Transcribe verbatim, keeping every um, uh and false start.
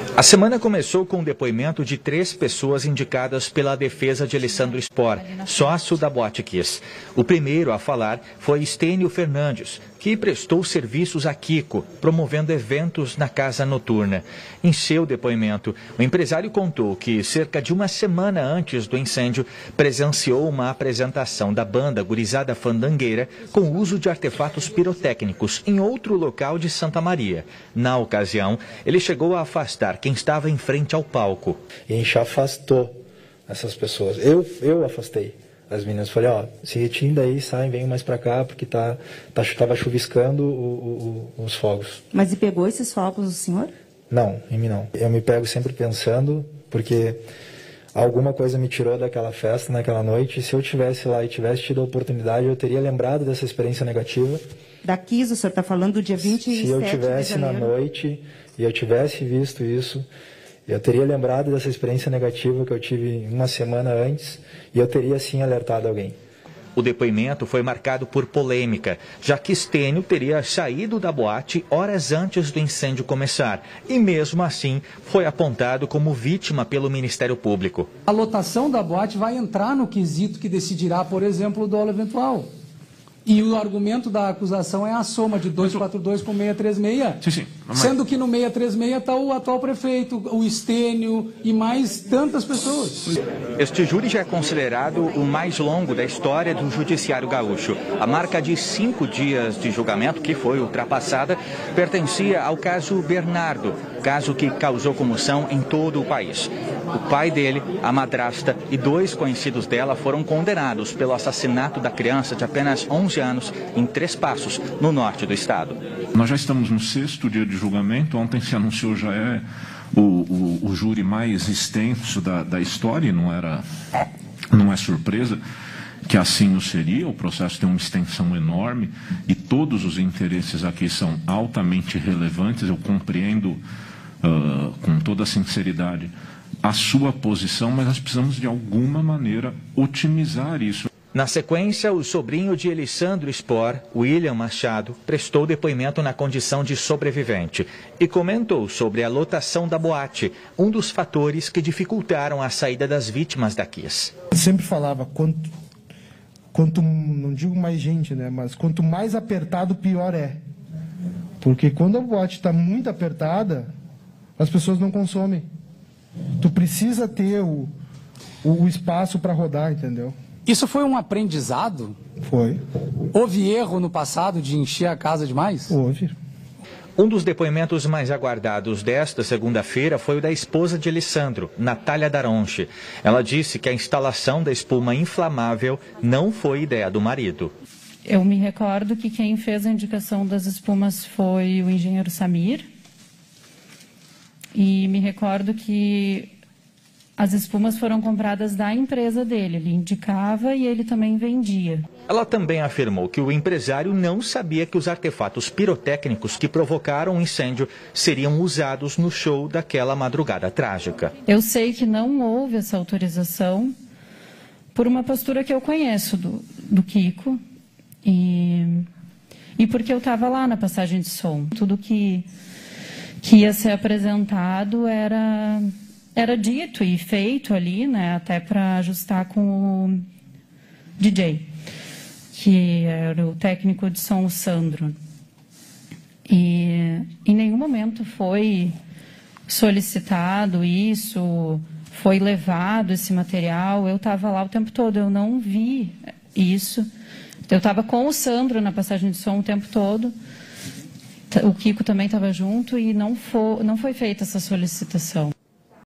A semana começou com o depoimento de três pessoas indicadas pela defesa de Alessandro Spor, sócio da Boate Kiss. O primeiro a falar foi Estênio Fernandes, que prestou serviços a Kiko, promovendo eventos na casa noturna. Em seu depoimento, o empresário contou que, cerca de uma semana antes do incêndio, presenciou uma apresentação da banda Gurizada Fandangueira com uso de artefatos pirotécnicos em outro local de Santa Maria. Na ocasião, ele chegou a afastar quem estava em frente ao palco. E a gente afastou essas pessoas. Eu, eu afastei as meninas. Falei, ó, se retirem daí, saem, venham mais pra cá, porque tá, tá, tava chuviscando o, o, os fogos. Mas e pegou esses fogos o senhor? Não, em mim não. Eu me pego sempre pensando, porque alguma coisa me tirou daquela festa, naquela noite, e se eu tivesse lá e tivesse tido a oportunidade, eu teria lembrado dessa experiência negativa. Da Kiss, o senhor está falando do dia vinte e sete Se eu tivesse na noite e eu tivesse visto isso, eu teria lembrado dessa experiência negativa que eu tive uma semana antes e eu teria, sim, alertado alguém. O depoimento foi marcado por polêmica, já que Estênio teria saído da boate horas antes do incêndio começar e, mesmo assim, foi apontado como vítima pelo Ministério Público. A lotação da boate vai entrar no quesito que decidirá, por exemplo, o dolo eventual. E o argumento da acusação é a soma de duzentos e quarenta e dois com seiscentos e trinta e seis, sim, sim. Mas... sendo que no seiscentos e trinta e seis está o atual prefeito, o Estênio e mais tantas pessoas. Este júri já é considerado o mais longo da história do judiciário gaúcho. A marca de cinco dias de julgamento, que foi ultrapassada, pertencia ao caso Bernardo, caso que causou comoção em todo o país. O pai dele, a madrasta e dois conhecidos dela foram condenados pelo assassinato da criança de apenas onze anos em Três Passos, no norte do estado. Nós já estamos no sexto dia de julgamento. Ontem se anunciou, já é o, o, o júri mais extenso da, da história, e não, era, não é surpresa que assim o seria. O processo tem uma extensão enorme e todos os interesses aqui são altamente relevantes. Eu compreendo uh, com toda a sinceridade a sua posição, mas nós precisamos de alguma maneira otimizar isso. Na sequência, o sobrinho de Alessandro Spor, William Machado, prestou depoimento na condição de sobrevivente e comentou sobre a lotação da boate, um dos fatores que dificultaram a saída das vítimas da Kiss. Eu sempre falava, quanto, quanto, não digo mais gente, né, mas quanto mais apertado, pior é. Porque quando a boate está muito apertada, as pessoas não consomem. Tu precisa ter o, o, o espaço para rodar, entendeu? Isso foi um aprendizado? Foi. Houve erro no passado de encher a casa demais? Houve. Um dos depoimentos mais aguardados desta segunda-feira foi o da esposa de Alessandro, Natália Daronchi. Ela disse que a instalação da espuma inflamável não foi ideia do marido. Eu me recordo que quem fez a indicação das espumas foi o engenheiro Samir. E me recordo que as espumas foram compradas da empresa dele. Ele indicava e ele também vendia. Ela também afirmou que o empresário não sabia que os artefatos pirotécnicos que provocaram o incêndio seriam usados no show daquela madrugada trágica. Eu sei que não houve essa autorização por uma postura que eu conheço do, do Kiko e, e porque eu estava lá na passagem de som. Tudo que, que ia ser apresentado era... Era dito e feito ali, né, até para ajustar com o D J, que era o técnico de som, o Sandro. E em nenhum momento foi solicitado isso, foi levado esse material. Eu estava lá o tempo todo, eu não vi isso. Eu estava com o Sandro na passagem de som o tempo todo. O Kiko também estava junto e não foi, não foi feita essa solicitação.